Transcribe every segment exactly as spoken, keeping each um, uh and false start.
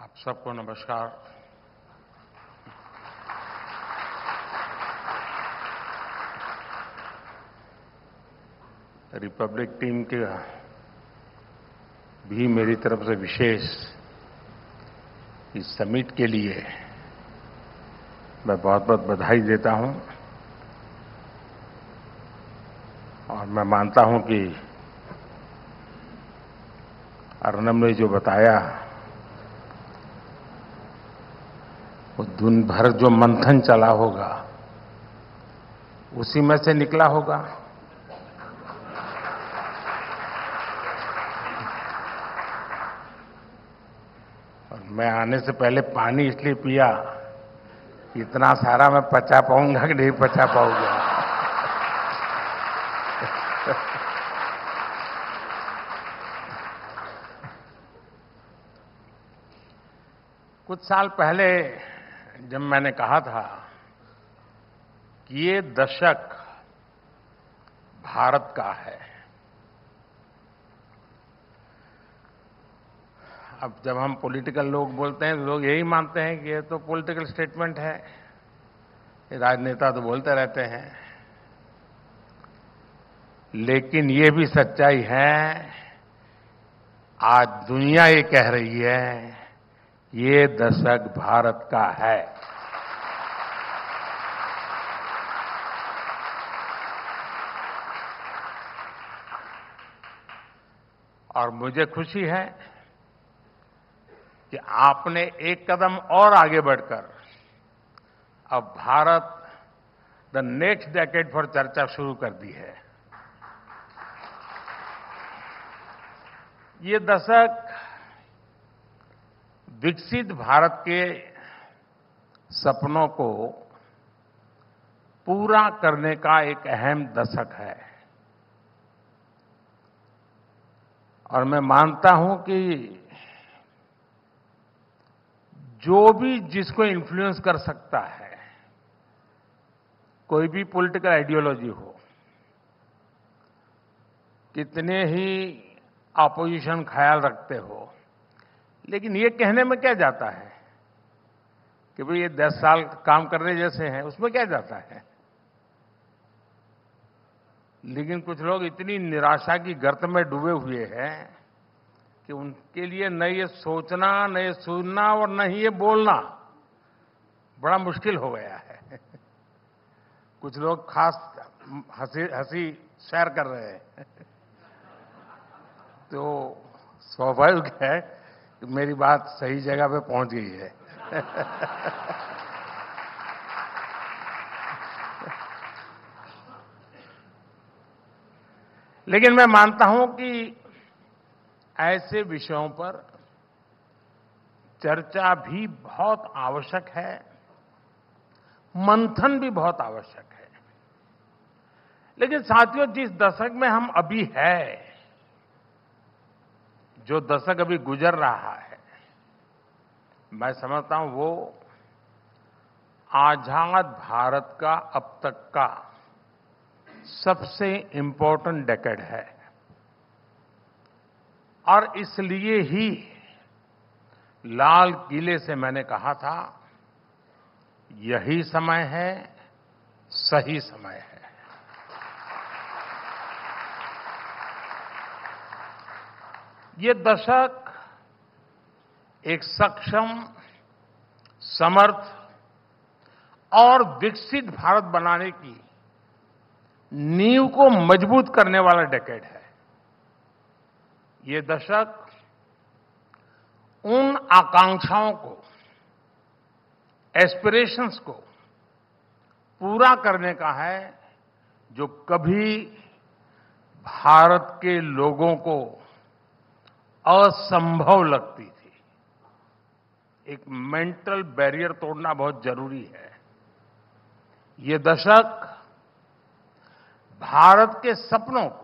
आप सबको नमस्कार। रिपब्लिक टीम के भी मेरी तरफ से विशेष इस समिट के लिए मैं बहुत बहुत बधाई देता हूं और मैं मानता हूं कि अर्नब ने जो बताया वो दिन भर जो मंथन चला होगा उसी में से निकला होगा। और मैं आने से पहले पानी इसलिए पिया, इतना सारा मैं पचा पाऊंगा कि नहीं पचा पाऊंगा। कुछ साल पहले जब मैंने कहा था कि ये दशक भारत का है, अब जब हम पॉलिटिकल लोग बोलते हैं तो लोग यही मानते हैं कि ये तो पॉलिटिकल स्टेटमेंट है, राजनेता तो बोलते रहते हैं, लेकिन ये भी सच्चाई है। आज दुनिया ये कह रही है ये दशक भारत का है। और मुझे खुशी है कि आपने एक कदम और आगे बढ़कर अब भारत द नेक्स्ट डेकेड पर चर्चा शुरू कर दी है। ये दशक विकसित भारत के सपनों को पूरा करने का एक अहम दशक है और मैं मानता हूं कि जो भी जिसको इन्फ्लुएंस कर सकता है, कोई भी पॉलिटिकल आइडियोलॉजी हो, कितने ही ऑपोजिशन ख्याल रखते हो, लेकिन ये कहने में क्या जाता है कि भाई ये दस साल काम करने जैसे हैं, उसमें क्या जाता है। लेकिन कुछ लोग इतनी निराशा की गर्त में डूबे हुए हैं कि उनके लिए न ये सोचना, न ये सुनना और न ही ये बोलना बड़ा मुश्किल हो गया है। कुछ लोग खास हंसी हंसी शेयर कर रहे हैं। तो स्वाभाविक है कि मेरी बात सही जगह पे पहुंच गई है। लेकिन मैं मानता हूं कि ऐसे विषयों पर चर्चा भी बहुत आवश्यक है, मंथन भी बहुत आवश्यक है। लेकिन साथियों, जिस दशक में हम अभी है, जो दशक अभी गुजर रहा है, मैं समझता हूं वो आजाद भारत का अब तक का सबसे इंपॉर्टेंट डेकेड है। और इसलिए ही लाल किले से मैंने कहा था यही समय है, सही समय है। ये दशक एक सक्षम, समर्थ और विकसित भारत बनाने की नींव को मजबूत करने वाला डेकेड है। ये दशक उन आकांक्षाओं को, एस्पिरेशंस को पूरा करने का है जो कभी भारत के लोगों को असंभव लगती थी। एक मेंटल बैरियर तोड़ना बहुत जरूरी है। ये दशक भारत के सपनों को,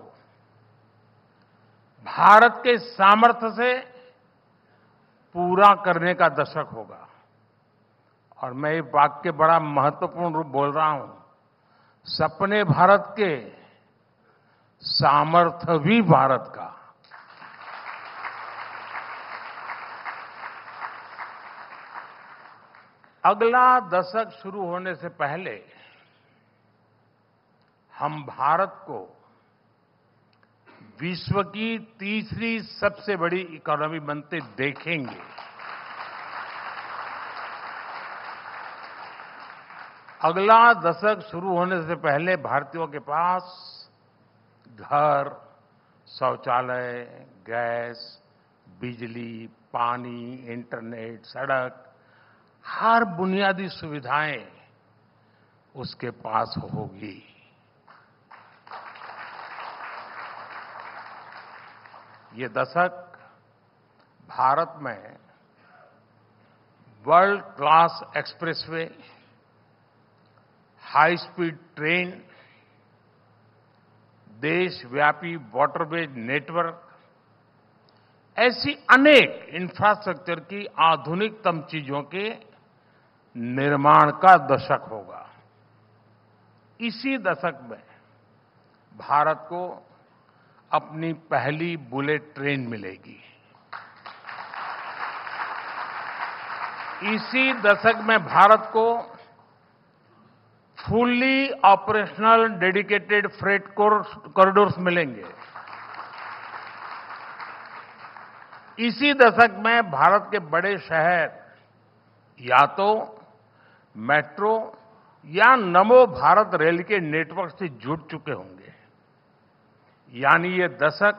भारत के सामर्थ्य से पूरा करने का दशक होगा। और मैं ये वाक्य बड़ा महत्वपूर्ण रूप बोल रहा हूं, सपने भारत के, सामर्थ्य भी भारत का। अगला दशक शुरू होने से पहले हम भारत को विश्व की तीसरी सबसे बड़ी इकोनॉमी बनते देखेंगे। अगला दशक शुरू होने से पहले भारतीयों के पास घर, शौचालय, गैस, बिजली, पानी, इंटरनेट, सड़क, हर बुनियादी सुविधाएं उसके पास होगी। ये दशक भारत में world class expressway, high speed train, देशव्यापी वाटरवेज नेटवर्क, ऐसी अनेक इंफ्रास्ट्रक्चर की आधुनिकतम चीजों के निर्माण का दशक होगा। इसी दशक में भारत को अपनी पहली बुलेट ट्रेन मिलेगी। इसी दशक में भारत को fully operational dedicated freight corridors मिलेंगे। इसी दशक में भारत के बड़े शहर या तो मेट्रो या नमो भारत रेल के नेटवर्क से जुड़ चुके होंगे। यानी ये दशक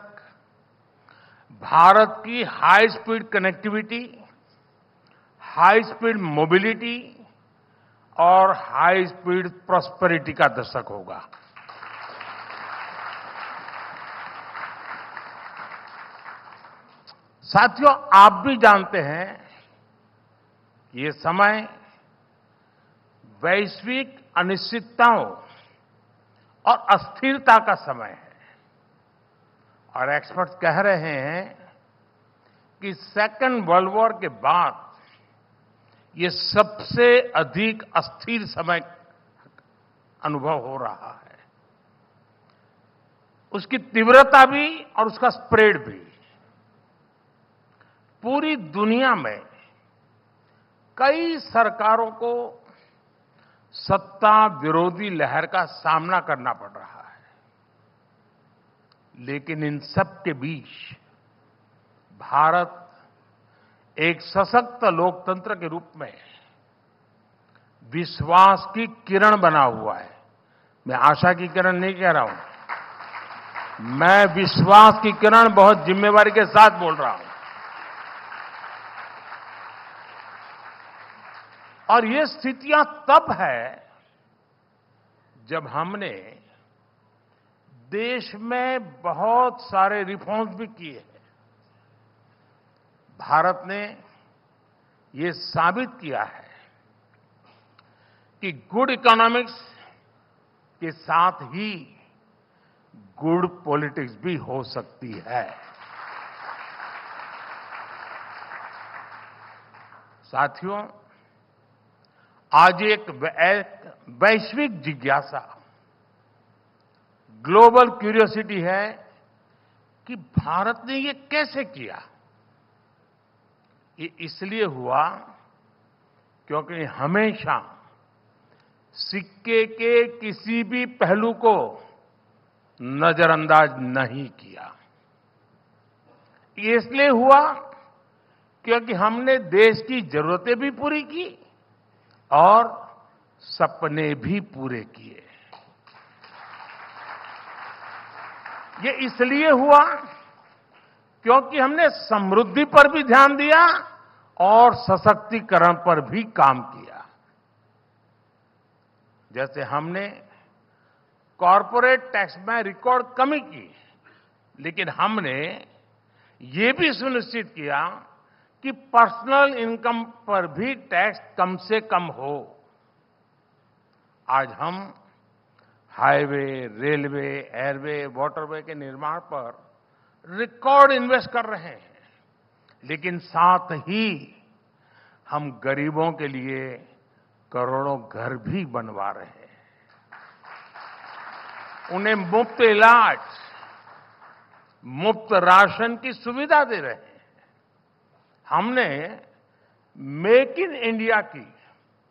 भारत की high speed connectivity, high speed mobility और हाई स्पीड प्रॉस्पेरिटी का दशक होगा। साथियों, आप भी जानते हैं कि ये समय वैश्विक अनिश्चितताओं और अस्थिरता का समय है और एक्सपर्ट्स कह रहे हैं कि सेकेंड वर्ल्ड वॉर के बाद ये सबसे अधिक अस्थिर समय अनुभव हो रहा है। उसकी तीव्रता भी और उसका स्प्रेड भी। पूरी दुनिया में कई सरकारों को सत्ता विरोधी लहर का सामना करना पड़ रहा है, लेकिन इन सब के बीच भारत एक सशक्त लोकतंत्र के रूप में विश्वास की किरण बना हुआ है। मैं आशा की किरण नहीं कह रहा हूं, मैं विश्वास की किरण बहुत जिम्मेवारी के साथ बोल रहा हूं। और ये स्थितियां तब है जब हमने देश में बहुत सारे रिफॉर्म्स भी किए हैं। भारत ने ये साबित किया है कि गुड इकोनॉमिक्स के साथ ही गुड पॉलिटिक्स भी हो सकती है। साथियों, आज एक वैश्विक जिज्ञासा, ग्लोबल क्यूरियोसिटी है कि भारत ने ये कैसे किया। ये इसलिए हुआ क्योंकि हमेशा सिक्के के किसी भी पहलू को नजरअंदाज नहीं किया। ये इसलिए हुआ क्योंकि हमने देश की जरूरतें भी पूरी की और सपने भी पूरे किए। ये इसलिए हुआ क्योंकि हमने समृद्धि पर भी ध्यान दिया और सशक्तिकरण पर भी काम किया। जैसे हमने कॉरपोरेट टैक्स में रिकॉर्ड कमी की, लेकिन हमने ये भी सुनिश्चित किया कि पर्सनल इनकम पर भी टैक्स कम से कम हो। आज हम हाईवे, रेलवे, एयरवे, वाटरवे के निर्माण पर रिकॉर्ड इन्वेस्ट कर रहे हैं, लेकिन साथ ही हम गरीबों के लिए करोड़ों घर भी बनवा रहे हैं। उन्हें मुफ्त इलाज, मुफ्त राशन की सुविधा दे रहे हैं। हमने मेक इन इंडिया की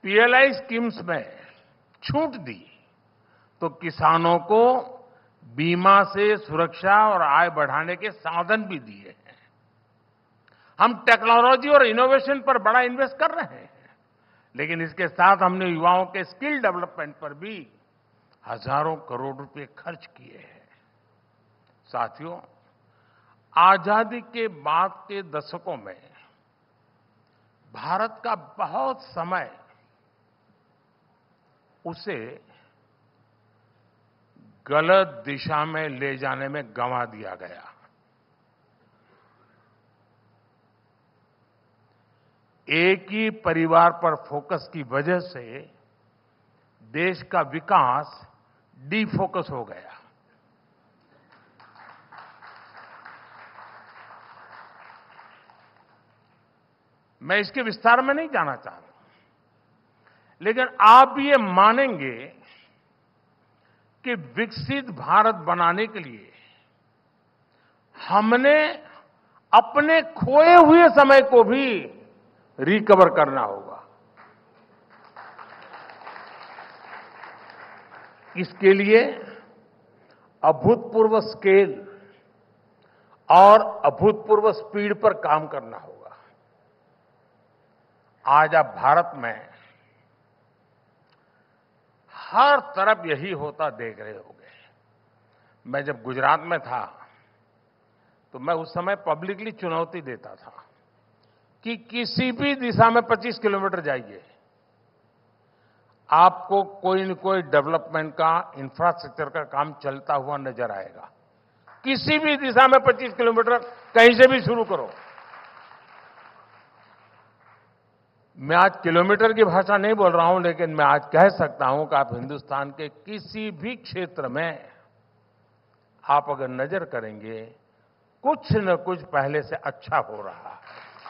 पीएलआई स्कीम्स में छूट दी तो किसानों को बीमा से सुरक्षा और आय बढ़ाने के साधन भी दिए हैं। हम टेक्नोलॉजी और इनोवेशन पर बड़ा इन्वेस्ट कर रहे हैं, लेकिन इसके साथ हमने युवाओं के स्किल डेवलपमेंट पर भी हजारों करोड़ रुपए खर्च किए हैं। साथियों, आजादी के बाद के दशकों में भारत का बहुत समय उसे गलत दिशा में ले जाने में गंवा दिया गया। एक ही परिवार पर फोकस की वजह से देश का विकास डीफोकस हो गया। मैं इसके विस्तार में नहीं जाना चाह रहा, लेकिन आप भी ये मानेंगे कि विकसित भारत बनाने के लिए हमने अपने खोए हुए समय को भी रिकवर करना होगा। इसके लिए अभूतपूर्व स्केल और अभूतपूर्व स्पीड पर काम करना होगा। आज आप भारत में हर तरफ यही होता देख रहे होंगे। मैं जब गुजरात में था तो मैं उस समय पब्लिकली चुनौती देता था कि किसी भी दिशा में पच्चीस किलोमीटर जाइए, आपको कोई न कोई डेवलपमेंट का, इंफ्रास्ट्रक्चर का काम चलता हुआ नजर आएगा। किसी भी दिशा में पच्चीस किलोमीटर कहीं से भी शुरू करो। मैं आज किलोमीटर की भाषा नहीं बोल रहा हूं, लेकिन मैं आज कह सकता हूं कि आप हिंदुस्तान के किसी भी क्षेत्र में आप अगर नजर करेंगे, कुछ न कुछ पहले से अच्छा हो रहा है।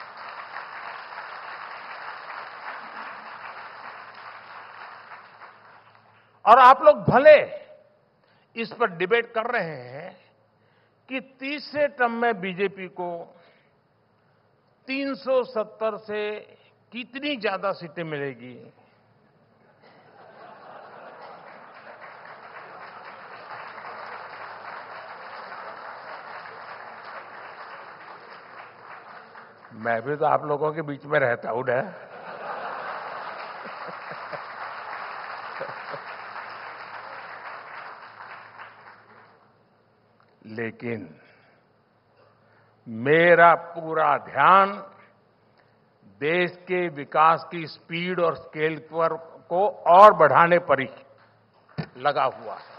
और आप लोग भले इस पर डिबेट कर रहे हैं कि तीसरे टर्म में बीजेपी को तीन सौ सत्तर से कितनी ज्यादा सीटें मिलेगी। मैं भी तो आप लोगों के बीच में रहता हूं ना। लेकिन मेरा पूरा ध्यान देश के विकास की स्पीड और स्केल पर को और बढ़ाने पर ही लगा हुआ है।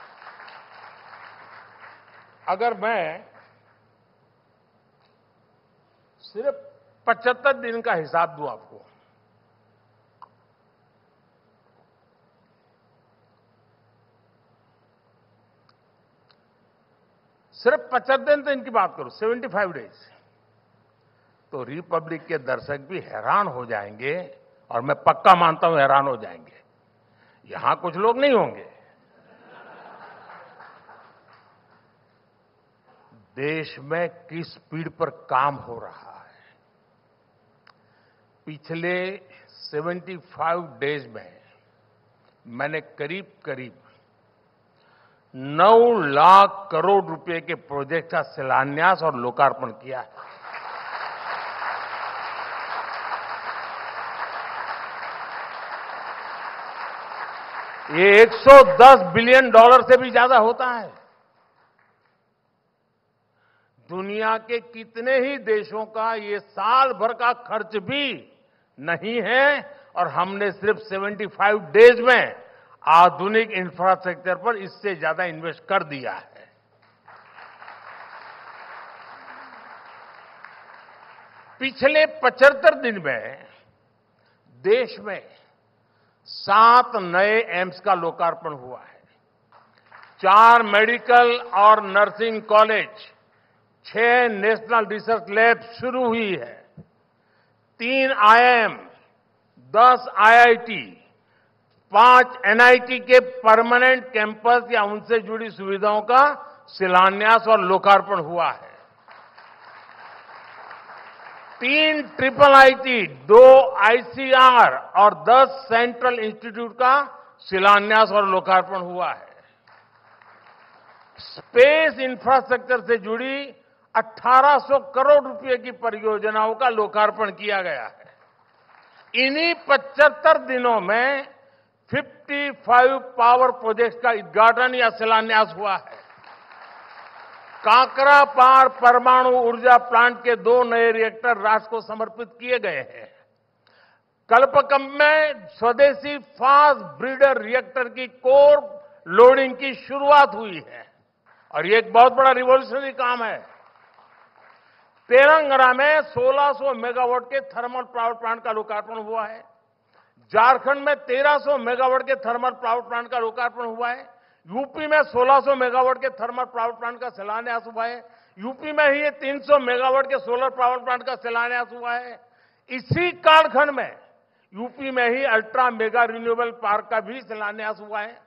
अगर मैं सिर्फ पचहत्तर दिन का हिसाब दूं आपको, सिर्फ पचहत्तर दिन की बात करूं, पचहत्तर डेज, तो रिपब्लिक के दर्शक भी हैरान हो जाएंगे, और मैं पक्का मानता हूं हैरान हो जाएंगे। यहां कुछ लोग नहीं होंगे। देश में किस स्पीड पर काम हो रहा है। पिछले पचहत्तर डेज में मैंने करीब करीब नौ लाख करोड़ रुपए के प्रोजेक्ट का शिलान्यास और लोकार्पण किया है। ये एक सौ दस बिलियन डॉलर से भी ज्यादा होता है। दुनिया के कितने ही देशों का ये साल भर का खर्च भी नहीं है, और हमने सिर्फ पचहत्तर डेज में आधुनिक इंफ्रास्ट्रक्चर पर इससे ज्यादा इन्वेस्ट कर दिया है। पिछले पचहत्तर दिन में देश में सात नए एम्स का लोकार्पण हुआ है, चार मेडिकल और नर्सिंग कॉलेज, छह नेशनल रिसर्च लैब शुरू हुई है, तीन आईआईएम, दस आईआईटी, पांच एनआईटी के परमानेंट कैंपस या उनसे जुड़ी सुविधाओं का शिलान्यास और लोकार्पण हुआ है। तीन ट्रिपल आईटी, दो आईसीआर और दस सेंट्रल इंस्टीट्यूट का शिलान्यास और लोकार्पण हुआ है। स्पेस इंफ्रास्ट्रक्चर से जुड़ी अठारह सौ करोड़ रुपए की परियोजनाओं का लोकार्पण किया गया है। इन्हीं पचहत्तर दिनों में पचपन पावर प्रोजेक्ट्स का उद्घाटन या शिलान्यास हुआ है। काकरापार परमाणु ऊर्जा प्लांट के दो नए रिएक्टर राष्ट्र को समर्पित किए गए हैं। कल्पकम में स्वदेशी फास्ट ब्रीडर रिएक्टर की कोर लोडिंग की शुरुआत हुई है और ये एक बहुत बड़ा रिवॉल्यूशनरी काम है। तेलंगाना में सोलह सौ मेगावाट के थर्मल पावर प्लांट का लोकार्पण हुआ है। झारखंड में तेरह सौ मेगावाट के थर्मल पावर प्लांट का लोकार्पण हुआ है। यूपी में सोलह सौ मेगावाट के थर्मल पावर प्लांट का शिलान्यास हुआ है। यूपी में ही तीन सौ मेगावाट के सोलर पावर प्लांट का शिलान्यास हुआ है। इसी कालखंड में यूपी में ही अल्ट्रा मेगा रिन्यूएबल पार्क का भी शिलान्यास हुआ है।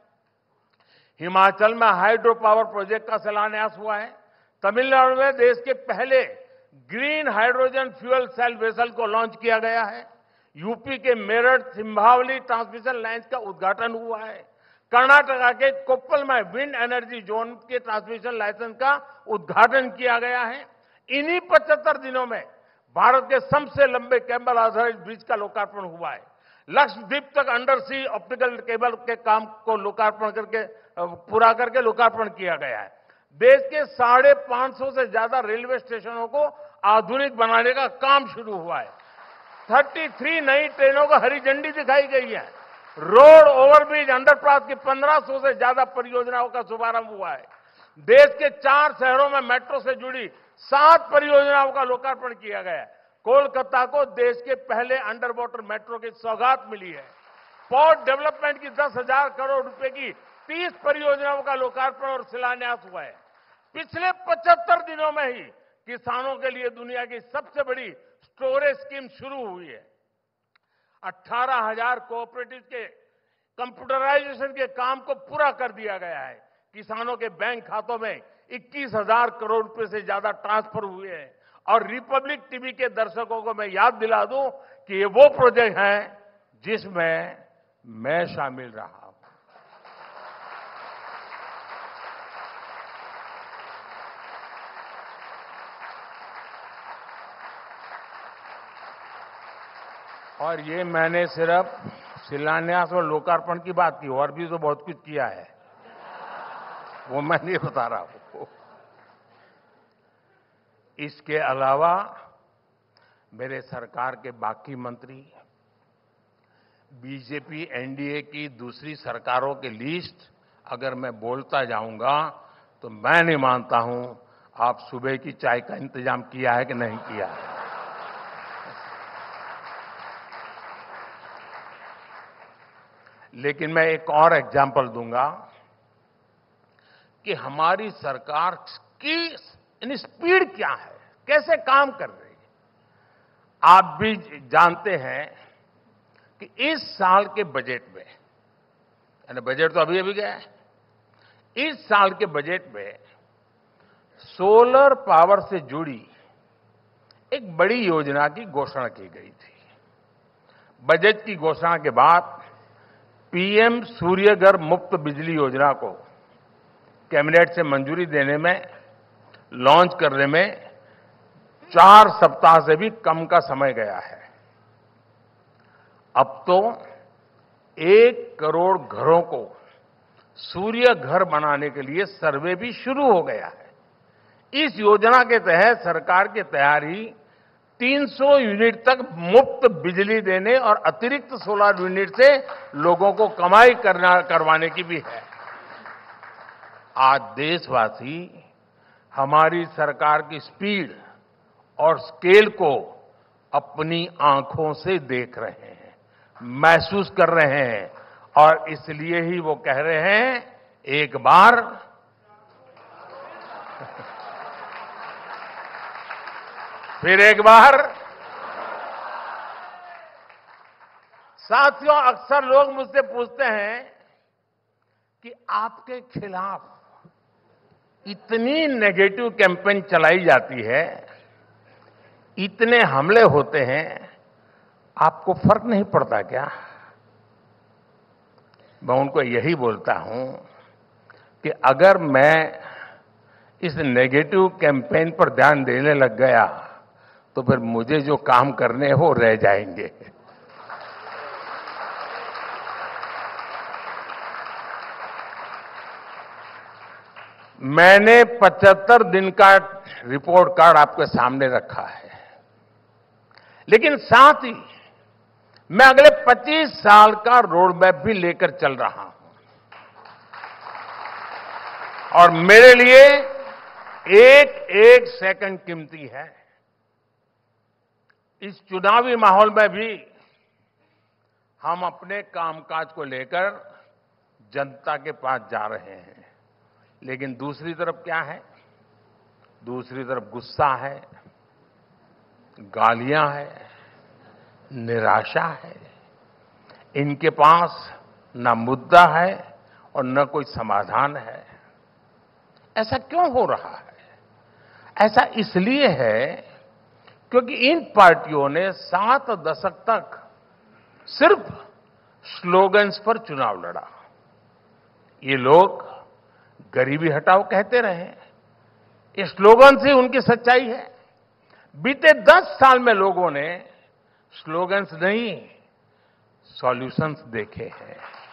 हिमाचल में हाइड्रो पावर प्रोजेक्ट का शिलान्यास हुआ है। तमिलनाडु में देश के पहले green hydrogen fuel cell vessel को लॉन्च किया गया है। यूपी के मेरठ सिंभावली ट्रांसमिशन लाइन का उद्घाटन हुआ है। कर्नाटका के कोप्पल में विंड एनर्जी जोन के ट्रांसमिशन लाइसेंस का उद्घाटन किया गया है। इन्हीं पचहत्तर दिनों में भारत के सबसे लंबे केबल आधारित ब्रिज का लोकार्पण हुआ है। लक्षद्वीप तक अंडर सी ऑप्टिकल केबल के काम को लोकार्पण करके पूरा करके लोकार्पण किया गया है। देश के साढ़े पांच सौ से ज्यादा रेलवे स्टेशनों को आधुनिक बनाने का काम शुरू हुआ है। तैंतीस नई ट्रेनों को हरी झंडी दिखाई गई है। रोड ओवरब्रिज अंडरपास की पंद्रह सौ से ज्यादा परियोजनाओं का शुभारंभ हुआ है। देश के चार शहरों में मेट्रो से जुड़ी सात परियोजनाओं का लोकार्पण किया गया है। कोलकाता को देश के पहले अंडर वाटर मेट्रो की सौगात मिली है। पोर्ट डेवलपमेंट की दस हजार करोड़ रुपए की तीस परियोजनाओं का लोकार्पण और शिलान्यास हुआ है। पिछले पचहत्तर दिनों में ही किसानों के लिए दुनिया की सबसे बड़ी स्टोरेज स्कीम शुरू हुई है। अठारह हजार कोऑपरेटिव के कंप्यूटराइजेशन के काम को पूरा कर दिया गया है। किसानों के बैंक खातों में इक्कीस हजार करोड़ रुपए से ज्यादा ट्रांसफर हुए हैं। और रिपब्लिक टीवी के दर्शकों को मैं याद दिला दूं कि ये वो प्रोजेक्ट हैं जिसमें मैं शामिल रहा हूं। और ये मैंने सिर्फ शिलान्यास और लोकार्पण की बात की, और भी तो बहुत कुछ किया है, वो मैं नहीं बता रहा हूं। इसके अलावा मेरे सरकार के बाकी मंत्री, बीजेपी एनडीए की दूसरी सरकारों की लिस्ट अगर मैं बोलता जाऊंगा तो मैं नहीं मानता हूं आप सुबह की चाय का इंतजाम किया है कि नहीं किया है। लेकिन मैं एक और एग्जाम्पल दूंगा कि हमारी सरकार की स्पीड क्या है, कैसे काम कर रही है। आप भी जानते हैं कि इस साल के बजट में, यानी बजट तो अभी अभी गया है, इस साल के बजट में सोलर पावर से जुड़ी एक बड़ी योजना की घोषणा की गई थी। बजट की घोषणा के बाद पीएम सूर्यघर मुफ्त बिजली योजना को कैबिनेट से मंजूरी देने में, लॉन्च करने में चार सप्ताह से भी कम का समय गया है। अब तो एक करोड़ घरों को सूर्य घर बनाने के लिए सर्वे भी शुरू हो गया है। इस योजना के तहत सरकार की तैयारी तीन सौ यूनिट तक मुफ्त बिजली देने और अतिरिक्त सोलर यूनिट से लोगों को कमाई करना करवाने की भी है। आज देशवासी हमारी सरकार की स्पीड और स्केल को अपनी आंखों से देख रहे हैं, महसूस कर रहे हैं, और इसलिए ही वो कह रहे हैं एक बार फिर एक बार। साथियों, अक्सर लोग मुझसे पूछते हैं कि आपके खिलाफ इतनी नेगेटिव कैंपेन चलाई जाती है, इतने हमले होते हैं, आपको फर्क नहीं पड़ता क्या? मैं उनको यही बोलता हूं कि अगर मैं इस नेगेटिव कैंपेन पर ध्यान देने लग गया तो फिर मुझे जो काम करने हैं वो रह जाएंगे। मैंने पचहत्तर दिन का रिपोर्ट कार्ड आपके सामने रखा है, लेकिन साथ ही मैं अगले पच्चीस साल का रोड मैप भी लेकर चल रहा हूं और मेरे लिए एक एक सेकंड कीमती है। इस चुनावी माहौल में भी हम अपने कामकाज को लेकर जनता के पास जा रहे हैं, लेकिन दूसरी तरफ क्या है? दूसरी तरफ गुस्सा है, गालियां हैं, निराशा है। इनके पास न मुद्दा है और न कोई समाधान है। ऐसा क्यों हो रहा है? ऐसा इसलिए है क्योंकि इन पार्टियों ने सात दशक तक सिर्फ स्लोगन्स पर चुनाव लड़ा। ये लोग गरीबी हटाओ कहते रहे, ये स्लोगन से उनकी सच्चाई है। बीते दस साल में लोगों ने स्लोगन्स नहीं, सॉल्यूशंस देखे हैं।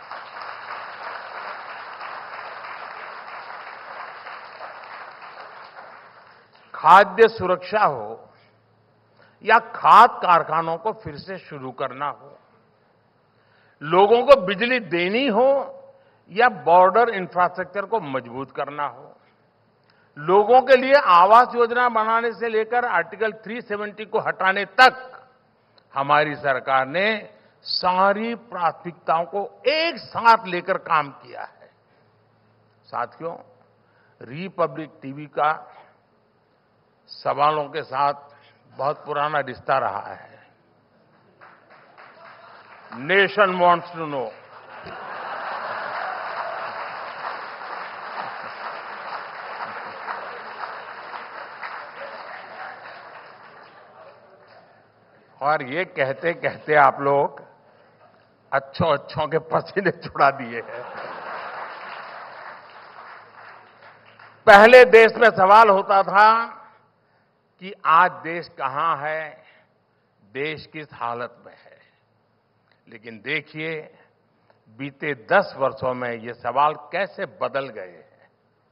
खाद्य सुरक्षा हो या खाद कारखानों को फिर से शुरू करना हो, लोगों को बिजली देनी हो या बॉर्डर इंफ्रास्ट्रक्चर को मजबूत करना हो, लोगों के लिए आवास योजना बनाने से लेकर आर्टिकल तीन सौ सत्तर को हटाने तक हमारी सरकार ने सारी प्राथमिकताओं को एक साथ लेकर काम किया है। साथियों, रिपब्लिक टीवी का सवालों के साथ बहुत पुराना रिश्ता रहा है। Nation wants to know. और ये कहते कहते आप लोग अच्छों अच्छों के पसीने छुड़ा दिए हैं। पहले देश में सवाल होता था कि आज देश कहां है, देश किस हालत में है। लेकिन देखिए, बीते दस वर्षों में ये सवाल कैसे बदल गए हैं।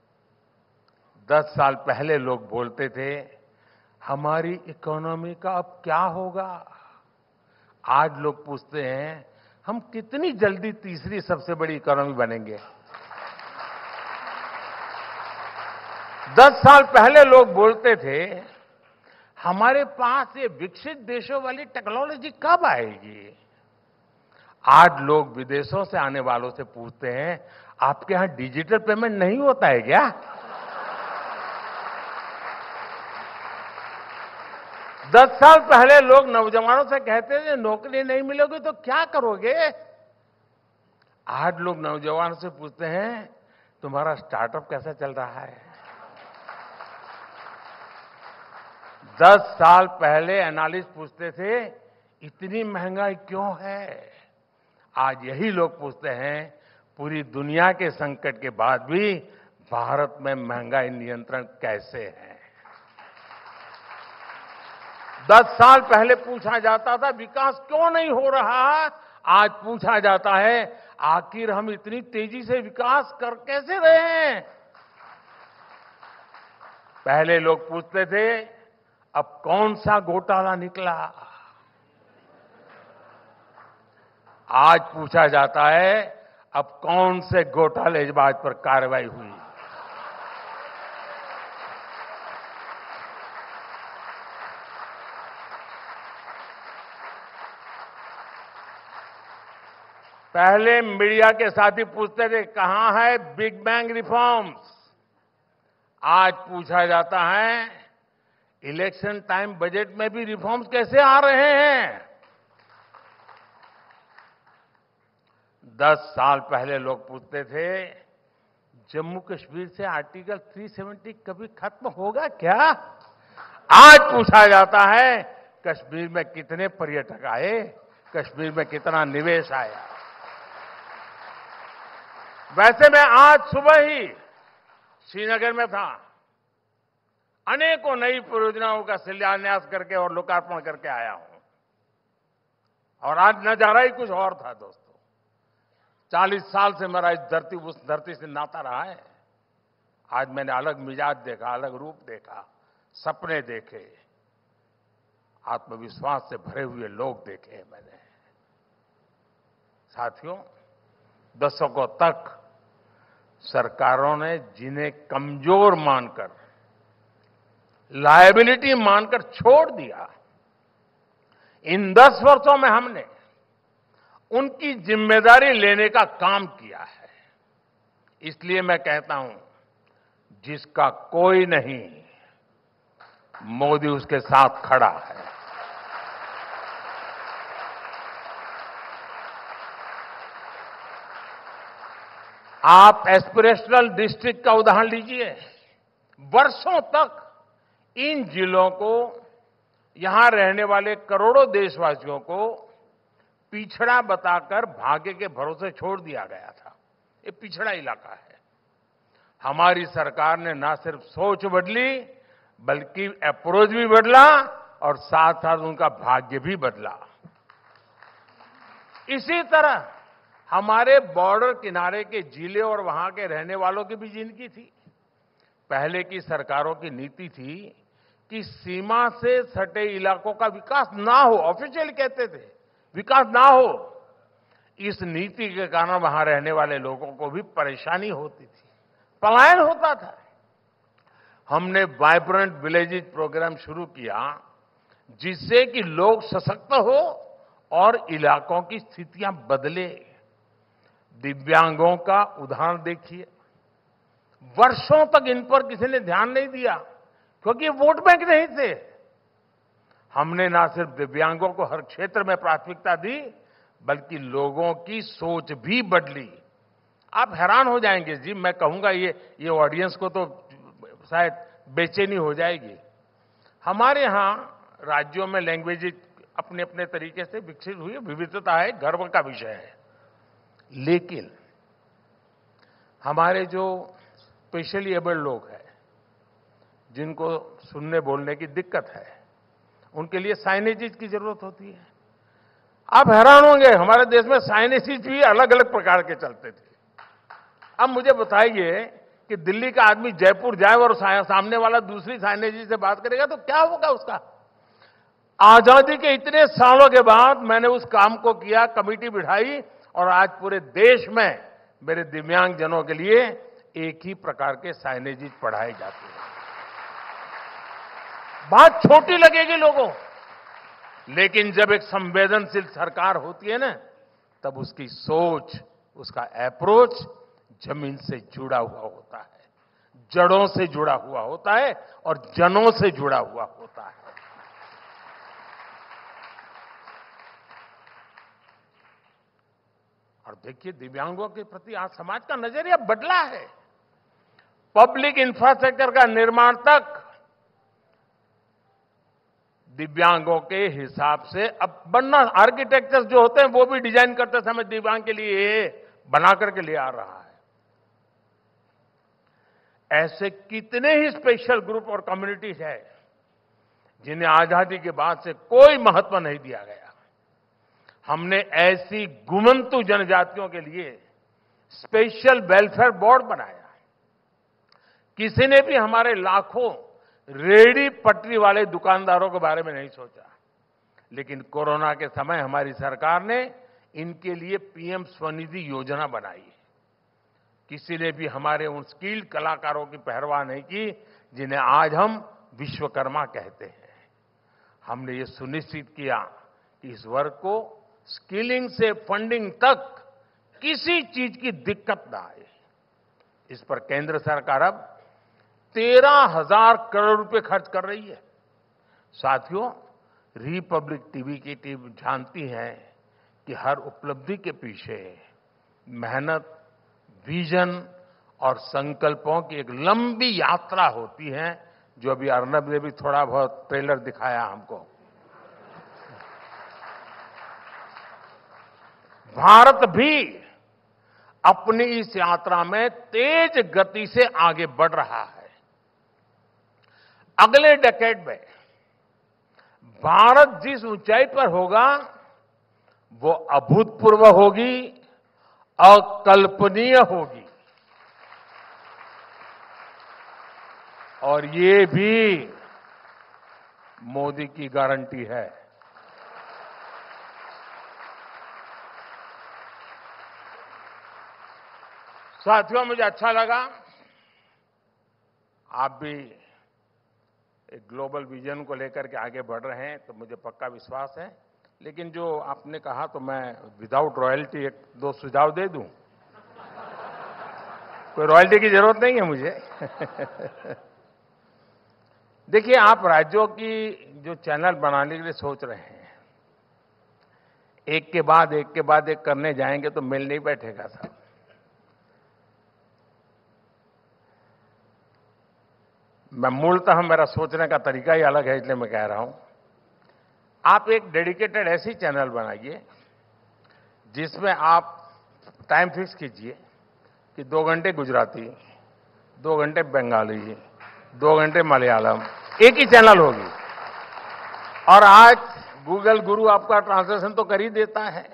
दस साल पहले लोग बोलते थे, हमारी इकोनॉमी का अब क्या होगा। आज लोग पूछते हैं, हम कितनी जल्दी तीसरी सबसे बड़ी इकोनॉमी बनेंगे। दस साल पहले लोग बोलते थे, हमारे पास ये विकसित देशों वाली टेक्नोलॉजी कब आएगी। आज लोग विदेशों से आने वालों से पूछते हैं, आपके यहां डिजिटल पेमेंट नहीं होता है क्या। दस साल पहले लोग नौजवानों से कहते थे, नौकरी नहीं मिलेगी तो क्या करोगे। आज लोग नौजवानों से पूछते हैं, तुम्हारा स्टार्टअप कैसा चल रहा है। दस साल पहले एनालिस्ट पूछते थे, इतनी महंगाई क्यों है। आज यही लोग पूछते हैं, पूरी दुनिया के संकट के बाद भी भारत में महंगाई नियंत्रण कैसे है। दस साल पहले पूछा जाता था, विकास क्यों नहीं हो रहा। आज पूछा जाता है, आखिर हम इतनी तेजी से विकास कर कैसे रहे हैं। पहले लोग पूछते थे, अब कौन सा घोटाला निकला। आज पूछा जाता है, अब कौन से घोटालेबाज पर कार्रवाई हुई। पहले मीडिया के साथी पूछते थे, कहां है बिग बैंग रिफॉर्म्स। आज पूछा जाता है, इलेक्शन टाइम बजट में भी रिफॉर्म्स कैसे आ रहे हैं। दस साल पहले लोग पूछते थे, जम्मू कश्मीर से आर्टिकल तीन सौ सत्तर कभी खत्म होगा क्या। आज पूछा जाता है कश्मीर में कितने पर्यटक आए, कश्मीर में कितना निवेश आया। वैसे मैं आज सुबह ही श्रीनगर में था, अनेकों नई परियोजनाओं का शिलान्यास करके और लोकार्पण करके आया हूं। और आज नजारा ही कुछ और था दोस्तों। चालीस साल से मेरा इस धरती उस धरती से नाता रहा है। आज मैंने अलग मिजाज देखा, अलग रूप देखा, सपने देखे, आत्मविश्वास से भरे हुए लोग देखे हैं मैंने। साथियों, दशकों तक सरकारों ने जिन्हें कमजोर मानकर, लायबिलिटी मानकर छोड़ दिया, इन दस वर्षों में हमने उनकी जिम्मेदारी लेने का काम किया है। इसलिए मैं कहता हूं, जिसका कोई नहीं, मोदी उसके साथ खड़ा है। आप एस्पिरेशनल डिस्ट्रिक्ट का उदाहरण लीजिए। वर्षों तक इन जिलों को, यहां रहने वाले करोड़ों देशवासियों को पिछड़ा बताकर भाग्य के भरोसे छोड़ दिया गया था। ये पिछड़ा इलाका है। हमारी सरकार ने न सिर्फ सोच बदली, बल्कि अप्रोच भी बदला और साथ साथ उनका भाग्य भी बदला। इसी तरह हमारे बॉर्डर किनारे के जिले और वहां के रहने वालों की भी जिंदगी थी। पहले की सरकारों की नीति थी कि सीमा से सटे इलाकों का विकास ना हो, ऑफिशियल कहते थे, विकास ना हो। इस नीति के कारण वहां रहने वाले लोगों को भी परेशानी होती थी, पलायन होता था। हमने वाइब्रेंट विलेजेस प्रोग्राम शुरू किया, जिससे कि लोग सशक्त हो और इलाकों की स्थितियां बदले। दिव्यांगों का उदाहरण देखिए। वर्षों तक इन पर किसी ने ध्यान नहीं दिया, क्योंकि वोट बैंक नहीं थे। हमने ना सिर्फ दिव्यांगों को हर क्षेत्र में प्राथमिकता दी, बल्कि लोगों की सोच भी बदली। आप हैरान हो जाएंगे जी, मैं कहूंगा ये ये ऑडियंस को तो शायद बेचैनी हो जाएगी। हमारे यहां राज्यों में लैंग्वेजेस अपने अपने तरीके से विकसित हुई, विविधता है, गर्व का विषय है। लेकिन हमारे जो स्पेशली एबल्ड लोग हैं, जिनको सुनने बोलने की दिक्कत है, उनके लिए साइनेजेस की जरूरत होती है। आप हैरान होंगे, हमारे देश में साइनेजेस भी अलग अलग प्रकार के चलते थे। अब मुझे बताइए कि दिल्ली का आदमी जयपुर जाए और सामने वाला दूसरी साइनेजेस से बात करेगा तो क्या होगा उसका? आजादी के इतने सालों के बाद मैंने उस काम को किया, कमेटी बिठाई, और आज पूरे देश में मेरे दिव्यांग जनों के लिए एक ही प्रकार के साइनेजेस पढ़ाए जाते हैं। बात छोटी लगेगी लोगों, लेकिन जब एक संवेदनशील सरकार होती है ना, तब उसकी सोच, उसका अप्रोच जमीन से जुड़ा हुआ होता है, जड़ों से जुड़ा हुआ होता है और जनों से जुड़ा हुआ होता है। और देखिए, दिव्यांगों के प्रति आज समाज का नजरिया बदला है। पब्लिक इंफ्रास्ट्रक्चर का निर्माण तक दिव्यांगों के हिसाब से अब बनना, आर्किटेक्चर जो होते हैं वो भी डिजाइन करते समय दिव्यांग के लिए बना करके ले आ रहा है। ऐसे कितने ही स्पेशल ग्रुप और कम्युनिटीज है जिन्हें आजादी के बाद से कोई महत्व नहीं दिया गया। हमने ऐसी गुमंतु जनजातियों के लिए स्पेशल वेलफेयर बोर्ड बनाया। किसी ने भी हमारे लाखों रेहड़ी पटरी वाले दुकानदारों के बारे में नहीं सोचा, लेकिन कोरोना के समय हमारी सरकार ने इनके लिए पीएम स्वनिधि योजना बनाई। किसी ने भी हमारे उन स्किल्ड कलाकारों की परवाह नहीं की जिन्हें आज हम विश्वकर्मा कहते हैं। हमने ये सुनिश्चित किया कि इस वर्ग को स्किलिंग से फंडिंग तक किसी चीज की दिक्कत ना आए। इस पर केंद्र सरकार अब तेरह हजार करोड़ रुपए खर्च कर रही है। साथियों, रिपब्लिक टीवी की टीम जानती है कि हर उपलब्धि के पीछे मेहनत, विजन और संकल्पों की एक लंबी यात्रा होती है, जो अभी अर्नब ने भी थोड़ा बहुत ट्रेलर दिखाया हमको। भारत भी अपनी इस यात्रा में तेज गति से आगे बढ़ रहा है। अगले डेकेड में भारत जिस ऊंचाई पर होगा वो अभूतपूर्व होगी, अकल्पनीय होगी। और ये भी मोदी की गारंटी है। साथियों, मुझे अच्छा लगा आप भी एक ग्लोबल विजन को लेकर के आगे बढ़ रहे हैं, तो मुझे पक्का विश्वास है। लेकिन जो आपने कहा तो मैं विदाउट रॉयल्टी एक दो सुझाव दे दूं। कोई रॉयल्टी की जरूरत नहीं है मुझे। देखिए, आप राज्यों की जो चैनल बनाने के लिए सोच रहे हैं, एक के बाद एक के बाद एक करने जाएंगे तो मिल नहीं बैठेगा साहब। मैं मूलतः मेरा सोचने का तरीका ही अलग है, इसलिए मैं कह रहा हूं, आप एक डेडिकेटेड ऐसी चैनल बनाइए जिसमें आप टाइम फिक्स कीजिए कि दो घंटे गुजराती, दो घंटे बंगाली, दो घंटे मलयालम, एक ही चैनल होगी। और आज गूगल गुरु आपका ट्रांसलेशन तो कर ही देता है।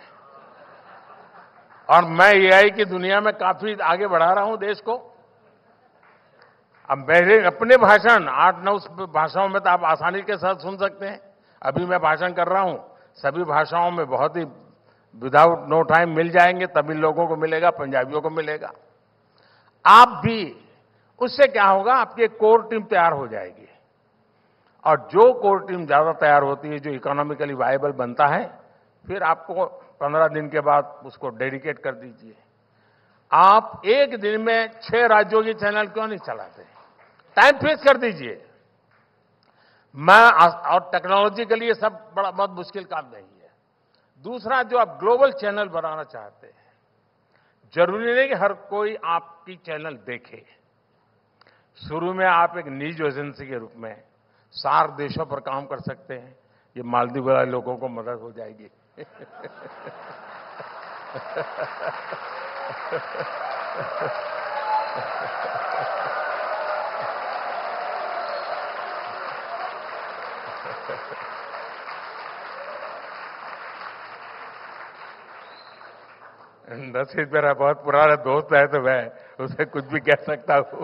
और मैं एआई की दुनिया में काफी आगे बढ़ा रहा हूं देश को। अब मेरे अपने भाषण आठ नौ भाषाओं में तो आप आसानी के साथ सुन सकते हैं। अभी मैं भाषण कर रहा हूं, सभी भाषाओं में बहुत ही विदाउट नो टाइम मिल जाएंगे। तमिल लोगों को मिलेगा, पंजाबियों को मिलेगा। आप भी, उससे क्या होगा, आपकी एक कोर टीम तैयार हो जाएगी। और जो कोर टीम ज्यादा तैयार होती है, जो इकोनॉमिकली वायबल बनता है, फिर आपको पंद्रह दिन के बाद उसको डेडिकेट कर दीजिए। आप एक दिन में छह राज्यों की चैनल क्यों नहीं चलाते? टाइम फिक्स कर दीजिए। मैं और टेक्नोलॉजिकली ये सब बड़ा बहुत मुश्किल काम नहीं है। दूसरा, जो आप ग्लोबल चैनल बनाना चाहते हैं, जरूरी नहीं कि हर कोई आपकी चैनल देखे। शुरू में आप एक न्यूज एजेंसी के रूप में सार्क देशों पर काम कर सकते हैं। ये मालदीव वाले लोगों को मदद हो जाएगी। नसीब मेरा बहुत पुराना दोस्त है, तो मैं उसे कुछ भी कह सकता हूं।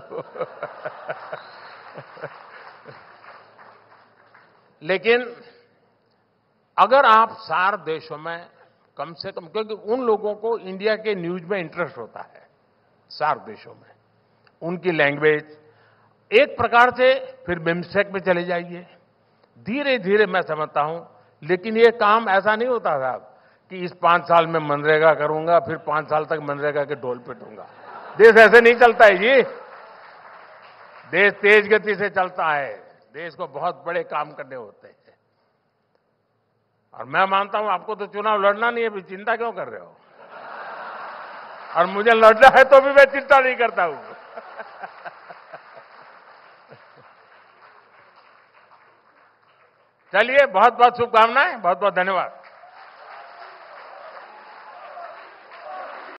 लेकिन अगर आप सार्क देशों में कम से कम, क्योंकि उन लोगों को इंडिया के न्यूज में इंटरेस्ट होता है, सार्क देशों में उनकी लैंग्वेज, एक प्रकार से फिर बिम्स्टेक में चले जाइए। धीरे धीरे मैं समझता हूं, लेकिन ये काम ऐसा नहीं होता साहब कि इस पांच साल में मनरेगा करूंगा, फिर पांच साल तक मनरेगा के ढोल पिटूंगा। देश ऐसे नहीं चलता है जी। देश तेज गति से चलता है। देश को बहुत बड़े काम करने होते हैं। और मैं मानता हूं आपको तो चुनाव लड़ना नहीं है, फिर चिंता क्यों कर रहे हो? और मुझे लड़ना है तो भी मैं चिंता नहीं करता हूं। चलिए, बहुत बहुत शुभकामनाएं, बहुत बहुत धन्यवाद।